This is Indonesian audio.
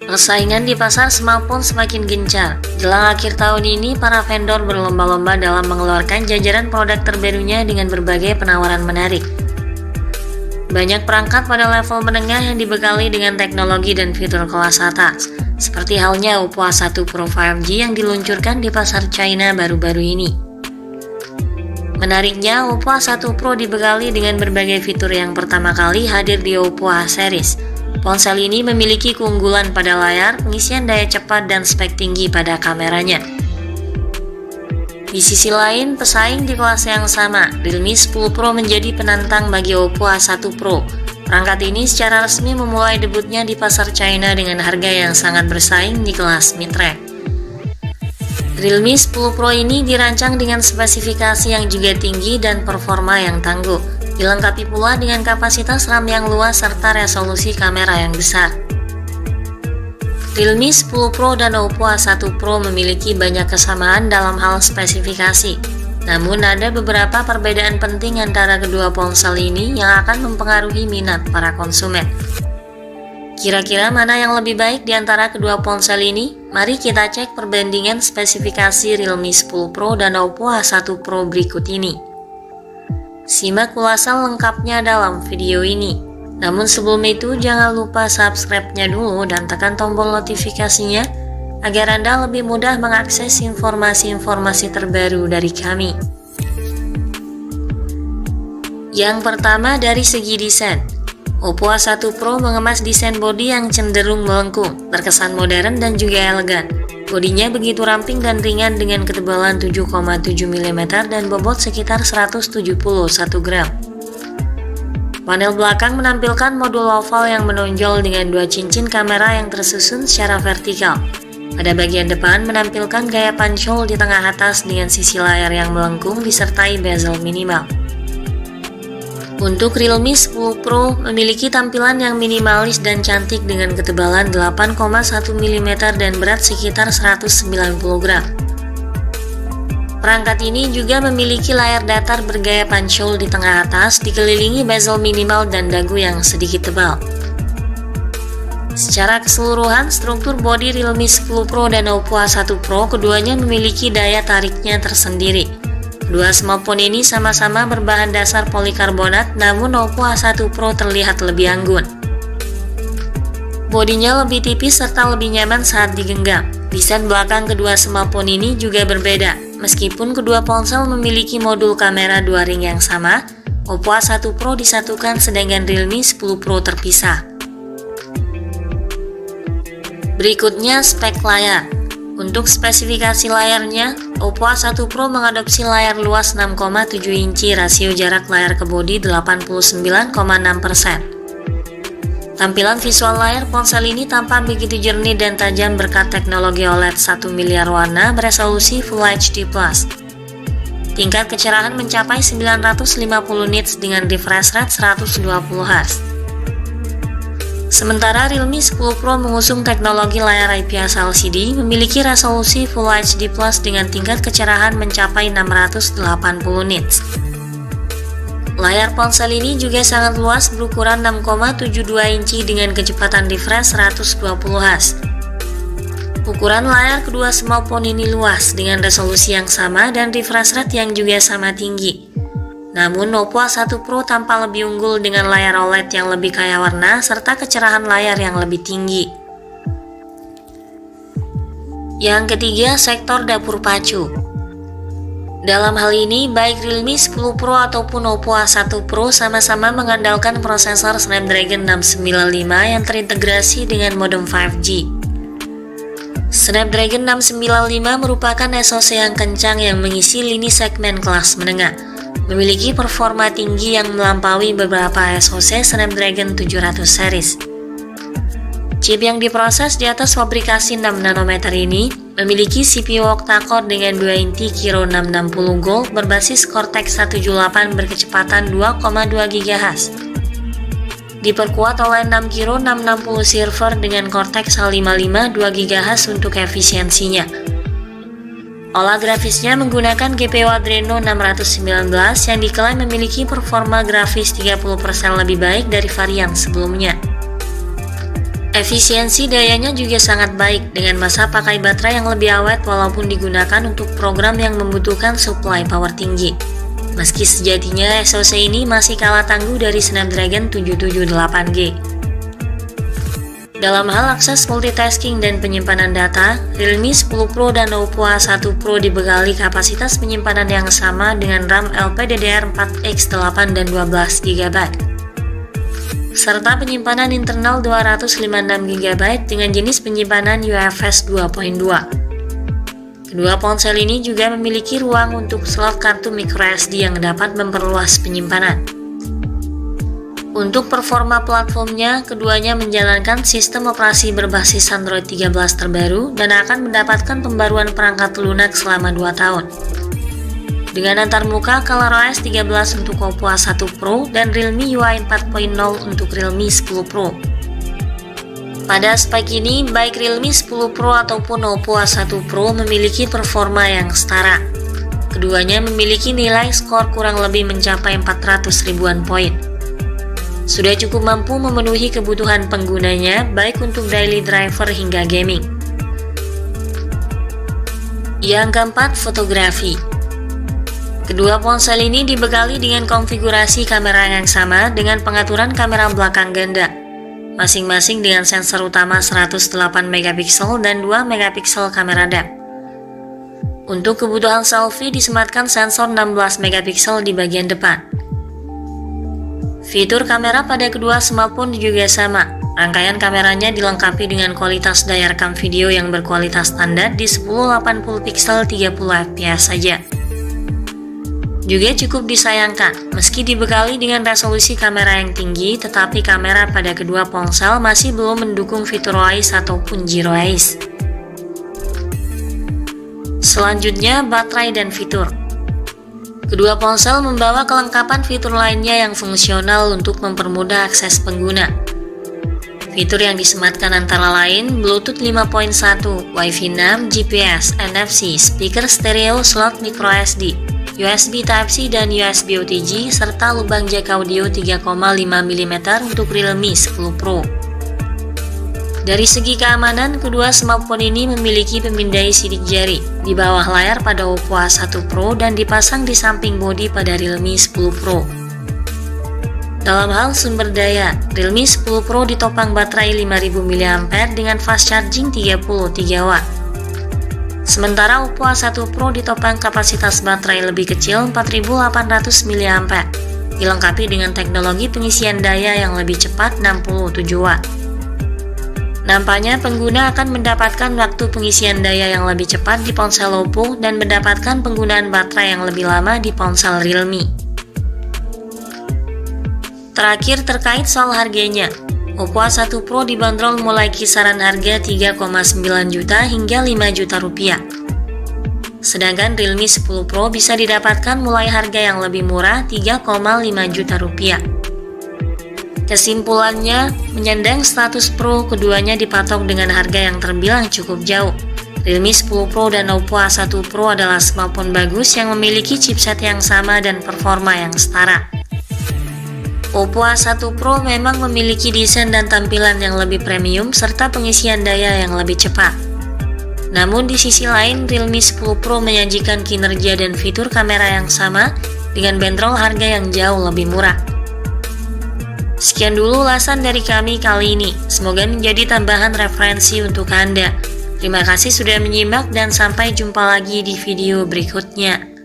Persaingan di pasar smartphone semakin gencar. Jelang akhir tahun ini, para vendor berlomba-lomba dalam mengeluarkan jajaran produk terbarunya dengan berbagai penawaran menarik. Banyak perangkat pada level menengah yang dibekali dengan teknologi dan fitur kelas atas, seperti halnya Oppo A1 Pro 5G yang diluncurkan di pasar China baru-baru ini. Menariknya, Oppo A1 Pro dibekali dengan berbagai fitur yang pertama kali hadir di Oppo A series. Ponsel ini memiliki keunggulan pada layar, pengisian daya cepat, dan spek tinggi pada kameranya. Di sisi lain, pesaing di kelas yang sama, Realme 10 Pro menjadi penantang bagi Oppo A1 Pro. Perangkat ini secara resmi memulai debutnya di pasar China dengan harga yang sangat bersaing di kelas mid-range. Realme 10 Pro ini dirancang dengan spesifikasi yang juga tinggi dan performa yang tangguh. Dilengkapi pula dengan kapasitas RAM yang luas serta resolusi kamera yang besar. Realme 10 Pro dan Oppo A1 Pro memiliki banyak kesamaan dalam hal spesifikasi. Namun ada beberapa perbedaan penting antara kedua ponsel ini yang akan mempengaruhi minat para konsumen. Kira-kira mana yang lebih baik di antara kedua ponsel ini? Mari kita cek perbandingan spesifikasi Realme 10 Pro dan Oppo A1 Pro berikut ini. Simak ulasan lengkapnya dalam video ini. Namun sebelum itu jangan lupa subscribe-nya dulu dan tekan tombol notifikasinya agar Anda lebih mudah mengakses informasi-informasi terbaru dari kami. Yang pertama dari segi desain. Oppo A1 Pro mengemas desain bodi yang cenderung melengkung, terkesan modern dan juga elegan. Bodinya begitu ramping dan ringan dengan ketebalan 7,7 mm dan bobot sekitar 171 gram. Panel belakang menampilkan modul oval yang menonjol dengan dua cincin kamera yang tersusun secara vertikal. Pada bagian depan menampilkan gaya punch hole di tengah atas dengan sisi layar yang melengkung disertai bezel minimal. Untuk Realme 10 Pro memiliki tampilan yang minimalis dan cantik dengan ketebalan 8,1 mm dan berat sekitar 190 gram. Perangkat ini juga memiliki layar datar bergaya punch hole di tengah atas dikelilingi bezel minimal dan dagu yang sedikit tebal. Secara keseluruhan, struktur bodi Realme 10 Pro dan Oppo A1 Pro keduanya memiliki daya tariknya tersendiri. Kedua smartphone ini sama-sama berbahan dasar polikarbonat, namun Oppo A1 Pro terlihat lebih anggun. Bodinya lebih tipis serta lebih nyaman saat digenggam. Desain belakang kedua smartphone ini juga berbeda. Meskipun kedua ponsel memiliki modul kamera 2 ring yang sama, Oppo A1 Pro disatukan sedangkan Realme 10 Pro terpisah. Berikutnya spek layar. Untuk spesifikasi layarnya, Oppo A1 Pro mengadopsi layar luas 6,7 inci rasio jarak layar ke bodi 89,6%. Tampilan visual layar ponsel ini tampak begitu jernih dan tajam berkat teknologi OLED 1 miliar warna beresolusi Full HD+. Tingkat kecerahan mencapai 950 nits dengan refresh rate 120 Hz. Sementara Realme 10 Pro mengusung teknologi layar IPS LCD memiliki resolusi Full HD Plus dengan tingkat kecerahan mencapai 680 nits. Layar ponsel ini juga sangat luas berukuran 6,72 inci dengan kecepatan refresh 120 Hz. Ukuran layar kedua smartphone ini luas dengan resolusi yang sama dan refresh rate yang juga sama tinggi. Namun Oppo A1 Pro tampak lebih unggul dengan layar OLED yang lebih kaya warna serta kecerahan layar yang lebih tinggi. Yang ketiga, sektor dapur pacu. Dalam hal ini, baik Realme 10 Pro ataupun Oppo A1 Pro sama-sama mengandalkan prosesor Snapdragon 695 yang terintegrasi dengan modem 5G. Snapdragon 695 merupakan SoC yang kencang yang mengisi lini segmen kelas menengah. Memiliki performa tinggi yang melampaui beberapa SoC Snapdragon 700 series. Chip yang diproses di atas fabrikasi 6 nanometer ini memiliki CPU octa-core dengan 2 inti Kirin 660 Gold berbasis Cortex 178 berkecepatan 2,2 GHz. Diperkuat oleh 6 Kirin 660 server dengan Cortex A55 2 GHz untuk efisiensinya. Olah grafisnya menggunakan GPU Adreno 619 yang diklaim memiliki performa grafis 30% lebih baik dari varian sebelumnya. Efisiensi dayanya juga sangat baik dengan masa pakai baterai yang lebih awet walaupun digunakan untuk program yang membutuhkan supply power tinggi. Meski sejatinya SoC ini masih kalah tangguh dari Snapdragon 778G. Dalam hal akses multitasking dan penyimpanan data, Realme 10 Pro dan Oppo A1 Pro dibekali kapasitas penyimpanan yang sama dengan RAM LPDDR4X8 dan 12GB, serta penyimpanan internal 256GB dengan jenis penyimpanan UFS 2.2. Kedua ponsel ini juga memiliki ruang untuk slot kartu microSD yang dapat memperluas penyimpanan. Untuk performa platformnya, keduanya menjalankan sistem operasi berbasis Android 13 terbaru dan akan mendapatkan pembaruan perangkat lunak selama 2 tahun. Dengan antarmuka ColorOS 13 untuk Oppo A1 Pro dan Realme UI 4.0 untuk Realme 10 Pro. Pada spek ini, baik Realme 10 Pro ataupun Oppo A1 Pro memiliki performa yang setara. Keduanya memiliki nilai skor kurang lebih mencapai 400 ribuan poin. Sudah cukup mampu memenuhi kebutuhan penggunanya, baik untuk daily driver hingga gaming. Yang keempat, fotografi. Kedua ponsel ini dibekali dengan konfigurasi kamera yang sama dengan pengaturan kamera belakang ganda, masing-masing dengan sensor utama 108MP dan 2MP kamera depth. Untuk kebutuhan selfie disematkan sensor 16MP di bagian depan. Fitur kamera pada kedua smartphone juga sama. Rangkaian kameranya dilengkapi dengan kualitas daya rekam video yang berkualitas standar di 1080 pixel 30fps saja. Juga cukup disayangkan, meski dibekali dengan resolusi kamera yang tinggi, tetapi kamera pada kedua ponsel masih belum mendukung fitur OIS ataupun Zero Eyes. Selanjutnya, baterai dan fitur. Kedua ponsel membawa kelengkapan fitur lainnya yang fungsional untuk mempermudah akses pengguna. Fitur yang disematkan antara lain Bluetooth 5.1, Wi-Fi 6, GPS, NFC, speaker stereo, slot microSD, USB Type-C dan USB OTG, serta lubang jack audio 3,5mm untuk Realme 10 Pro. Dari segi keamanan, kedua smartphone ini memiliki pemindai sidik jari di bawah layar pada Oppo A1 Pro dan dipasang di samping bodi pada Realme 10 Pro. Dalam hal sumber daya, Realme 10 Pro ditopang baterai 5000 mAh dengan fast charging 33W. Sementara Oppo A1 Pro ditopang kapasitas baterai lebih kecil 4800 mAh, dilengkapi dengan teknologi pengisian daya yang lebih cepat 67W. Nampaknya pengguna akan mendapatkan waktu pengisian daya yang lebih cepat di ponsel Oppo dan mendapatkan penggunaan baterai yang lebih lama di ponsel Realme. Terakhir terkait soal harganya, Oppo A1 Pro dibanderol mulai kisaran harga 3,9 juta hingga 5 juta rupiah. Sedangkan Realme 10 Pro bisa didapatkan mulai harga yang lebih murah 3,5 juta rupiah. Kesimpulannya, menyandang status Pro, keduanya dipatok dengan harga yang terbilang cukup jauh. Realme 10 Pro dan Oppo A1 Pro adalah smartphone bagus yang memiliki chipset yang sama dan performa yang setara. Oppo A1 Pro memang memiliki desain dan tampilan yang lebih premium serta pengisian daya yang lebih cepat. Namun di sisi lain, Realme 10 Pro menyajikan kinerja dan fitur kamera yang sama dengan bandrol harga yang jauh lebih murah. Sekian dulu ulasan dari kami kali ini, semoga menjadi tambahan referensi untuk Anda. Terima kasih sudah menyimak dan sampai jumpa lagi di video berikutnya.